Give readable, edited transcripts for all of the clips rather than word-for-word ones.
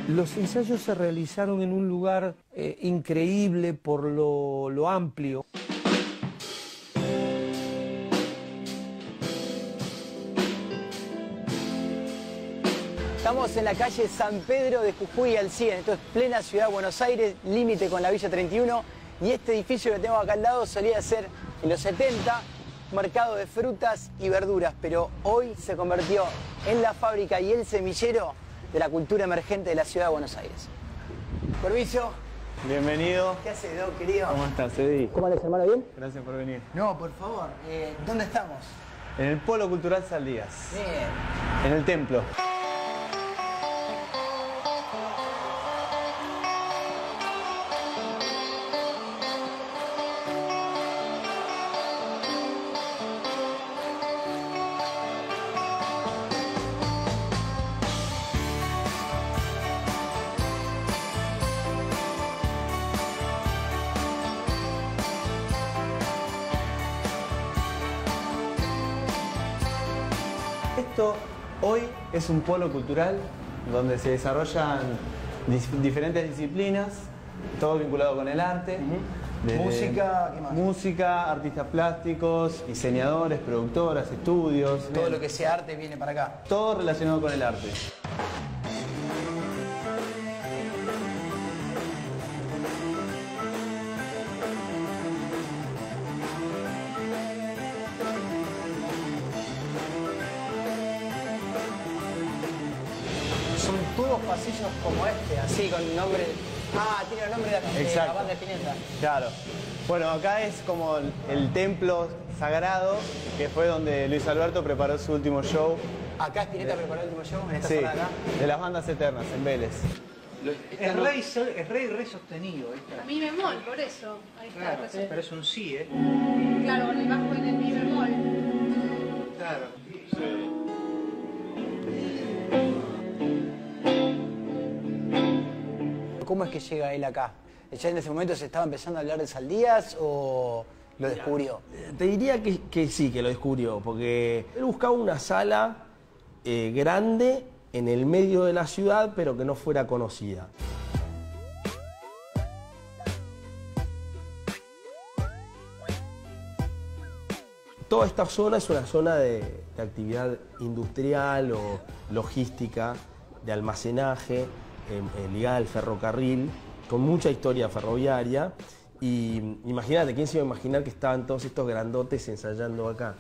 Los ensayos se realizaron en un lugar increíble por lo amplio. Estamos en la calle San Pedro de Jujuy al 100, esto es plena ciudad de Buenos Aires, límite con la Villa 31, y este edificio que tengo acá al lado solía ser en los 70 mercado de frutas y verduras, pero hoy se convirtió en la fábrica y el semillero de la cultura emergente de la ciudad de Buenos Aires. Permiso. Bienvenido. ¿Qué haces, Doc, querido? ¿Cómo estás, Eddie? ¿Cómo andas, hermano? ¿Bien? Gracias por venir. No, por favor. ¿Dónde estamos? En el Polo Cultural Saldías. Bien. En el templo. Esto hoy es un polo cultural donde se desarrollan diferentes disciplinas, todo vinculado con el arte. Música, ¿qué más? Música, artistas plásticos, diseñadores, productoras, estudios. Todo lo que sea arte viene para acá. Todo relacionado con el arte. Son todos pasillos como este, así con nombre. Ah, tiene el nombre de la banda de Spinetta. Claro. Bueno, acá es como el templo sagrado, que fue donde Luis Alberto preparó su último show. Acá Spinetta preparó el último show, en esta Sí, zona de acá. de las bandas eternas, en Vélez. Es re sostenido, ahí está. Mi bemol, por eso. Ahí está. Claro, pero es un sí, ¿eh? Claro, con el bajo en el mi bemol. Claro. ¿Cómo es que llega él acá? ¿Ya en ese momento se estaba empezando a hablar de Saldías o lo descubrió? Te diría que sí, que lo descubrió, porque él buscaba una sala grande en el medio de la ciudad, pero que no fuera conocida. Toda esta zona es una zona de actividad industrial o logística, de almacenaje, ligada al ferrocarril, con mucha historia ferroviaria. Y imagínate, ¿quién se iba a imaginar que estaban todos estos grandotes ensayando acá?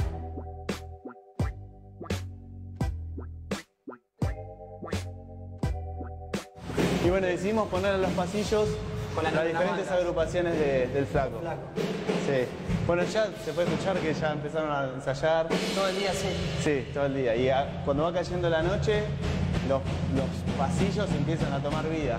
Y bueno, decidimos poner en los pasillos Con las diferentes bandas. agrupaciones del Flaco. Sí. Bueno, ya se puede escuchar que ya empezaron a ensayar. Todo el día sí. Sí, todo el día. Y cuando va cayendo la noche, los pasillos empiezan a tomar vida.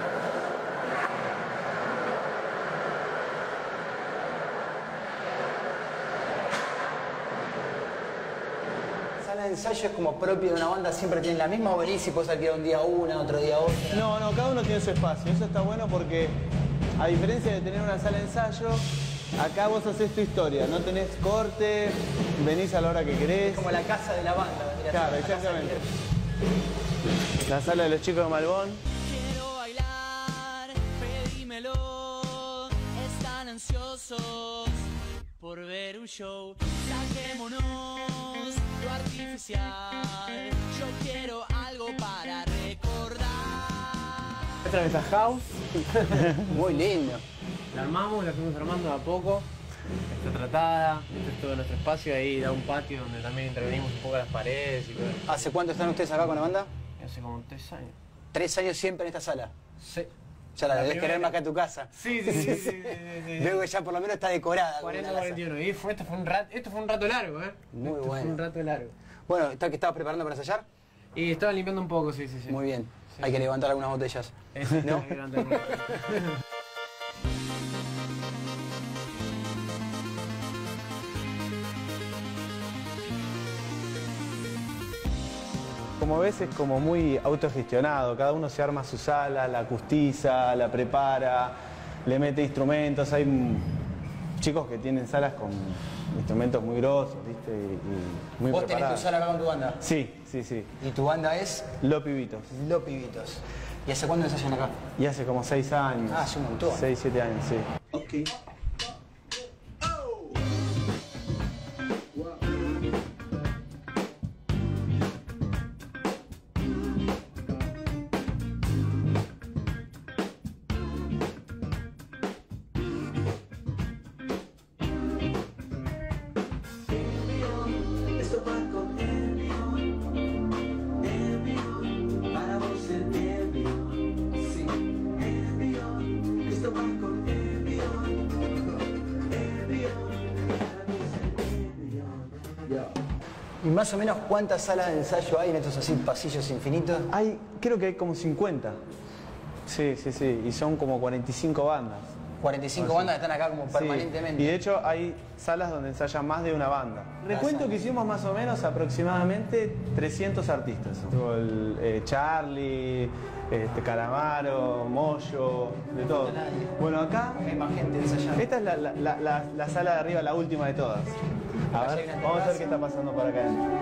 ¿Sala de ensayo es como propio de una banda? ¿Siempre tienen la misma o venís y podés alquilar un día una, otro día otra? No, cada uno tiene su espacio. Eso está bueno porque, a diferencia de tener una sala de ensayo, acá vos haces tu historia. No tenés corte, venís a la hora que querés. Es como la casa de la banda. Mira, Claro, la casa exactamente. de- La sala de los chicos de Malbón. Quiero bailar, pedímelo. Están ansiosos por ver un show. Saquémonos lo artificial. Yo quiero algo para recordar. Esta es nuestra house. Muy lindo. La armamos, la fuimos armando de a poco. Está tratada, este es todo nuestro espacio, ahí da un patio donde también intervenimos un poco las paredes y todo eso. ¿Hace cuánto están ustedes acá con la banda? Hace como 3 años. 3 años siempre en esta sala. Sí. Ya la debes primera. querer más que a tu casa. Sí. Veo que ya por lo menos está decorada. 40, como una casa. 41. Y esto fue un rato largo, ¿eh? Muy Esto bueno. Fue un rato largo. Bueno, ¿está que estabas preparando para ensayar? Y estaba limpiando un poco, sí. Muy bien. Sí, Hay que sí. levantar algunas botellas. ¿No? ¿No? Como ves, es como muy autogestionado. Cada uno se arma su sala, la acustiza, la prepara, le mete instrumentos. Hay chicos que tienen salas con instrumentos muy grosos, ¿viste? Y muy ¿Vos tenés tu preparados. sala acá con tu banda? Sí. ¿Y tu banda es? Los Pibitos. Los Pibitos. ¿Y hace cuándo ensayan acá? Y hace como 6 años. Ah, hace un montón. 6, 7 años, sí. Okay. ¿Y más o menos cuántas salas de ensayo hay en estos así pasillos infinitos? Creo que hay como 50. Sí, sí, sí. Y son como 45 bandas. 45 bandas que están acá como permanentemente. Sí. Y de hecho hay salas donde ensayan más de una banda. Recuento que hicimos más o menos aproximadamente 300 artistas. Charlie, Calamaro, Moyo, de todo. Bueno, acá hay más gente ensayando. Esta es la sala de arriba, la última de todas. A ver, vamos a ver qué está pasando por acá adentro.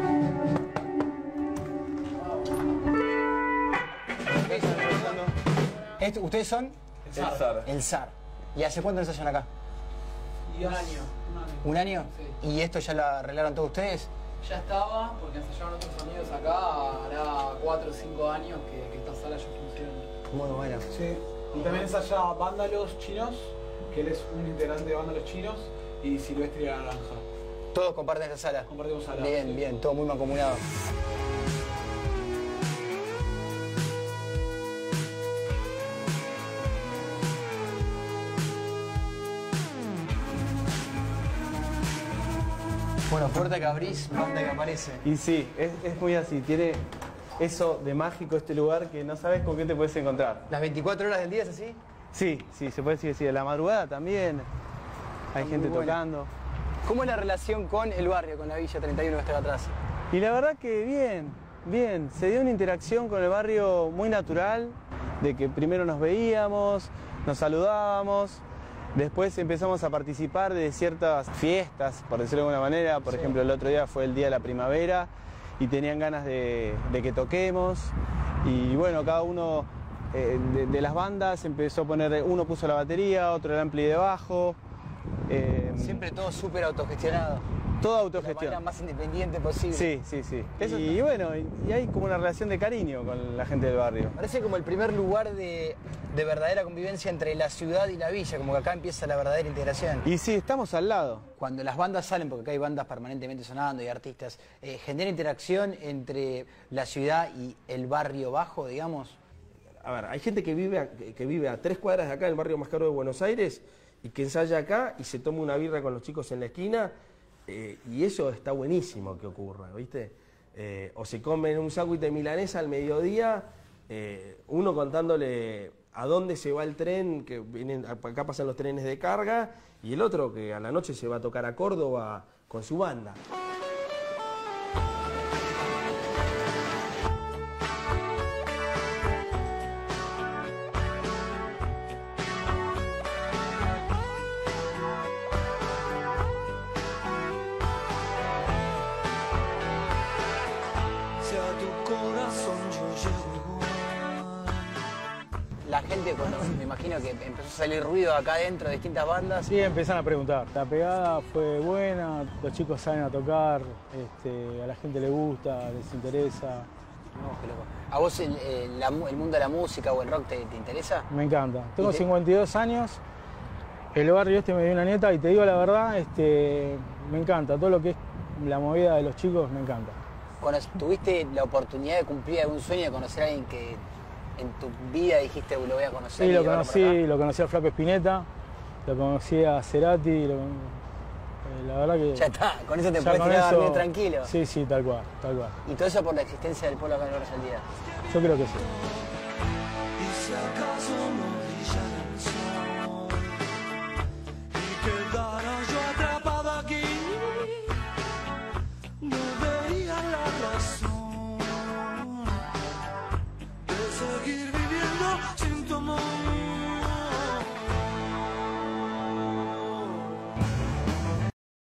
¿Ustedes son? El SAR. El SAR. ¿Y hace cuánto ensayan acá? Y un año. ¿Un año? Sí. ¿Y esto ya lo arreglaron todos ustedes? Ya estaba, porque ensayaron otros sonidos acá, hará 4 o 5 años que esta sala ya funciona. Muy bueno. Sí. Y también ensaya Vándalos Chinos, que él es un integrante de Vándalos Chinos, y Silvestre La Naranja. ¿Todos comparten esta sala? Compartimos sala. Bien, sí. bien, todo muy mancomunado. Bueno, puerta que abrís, banda que aparece. Y sí, es muy así. Tiene eso de mágico este lugar que no sabes con qué te puedes encontrar. ¿Las 24 horas del día es así? Sí, sí, se puede decir que sí. A la madrugada también hay Está gente muy bueno. tocando. ¿Cómo es la relación con el barrio, con la Villa 31 que está acá atrás? Y la verdad que bien, bien. Se dio una interacción con el barrio muy natural, de que primero nos veíamos, nos saludábamos, después empezamos a participar de ciertas fiestas, por decirlo de alguna manera. Por ejemplo, el otro día fue el Día de la Primavera y tenían ganas de que toquemos. Y bueno, cada uno de las bandas empezó a poner, uno puso la batería, otro el ampli de bajo. Siempre todo súper autogestionado. Toda De la autogestión. manera más independiente posible. Sí, sí, sí. Y bueno, y hay como una relación de cariño con la gente del barrio. Parece como el primer lugar de verdadera convivencia entre la ciudad y la villa, como que acá empieza la verdadera integración. Y sí, estamos al lado. Cuando las bandas salen, porque acá hay bandas permanentemente sonando y artistas, ¿genera interacción entre la ciudad y el barrio bajo, digamos? A ver, hay gente que vive a 3 cuadras de acá, en el barrio más caro de Buenos Aires, y que ensaya acá y se toma una birra con los chicos en la esquina, y eso está buenísimo que ocurra, ¿viste? O se comen un sándwich de milanesa al mediodía, uno contándole a dónde se va el tren, que vienen, acá pasan los trenes de carga, y el otro que a la noche se va a tocar a Córdoba con su banda. La gente, cuando me imagino que empezó a salir ruido acá adentro de distintas bandas. Sí, empezaron a preguntar. La pegada fue buena, los chicos saben a tocar, a la gente le gusta, les interesa. No, qué loco. ¿A vos el mundo de la música o el rock te interesa? Me encanta. Tengo 52 años, el barrio me dio una nieta y te digo la verdad, me encanta. Todo lo que es la movida de los chicos me encanta. ¿Tuviste la oportunidad de cumplir algún sueño de conocer a alguien que en tu vida dijiste lo voy a conocer? Sí, lo conocí al Flaco Spinetta, lo conocí a Cerati, la verdad que... Ya está, con eso te puedes tirar bien tranquilo. Sí, sí, tal cual, tal cual. ¿Y todo eso por la existencia del pueblo acá en Loras al Día? Yo creo que sí. Y si acaso no brilla el sol y que el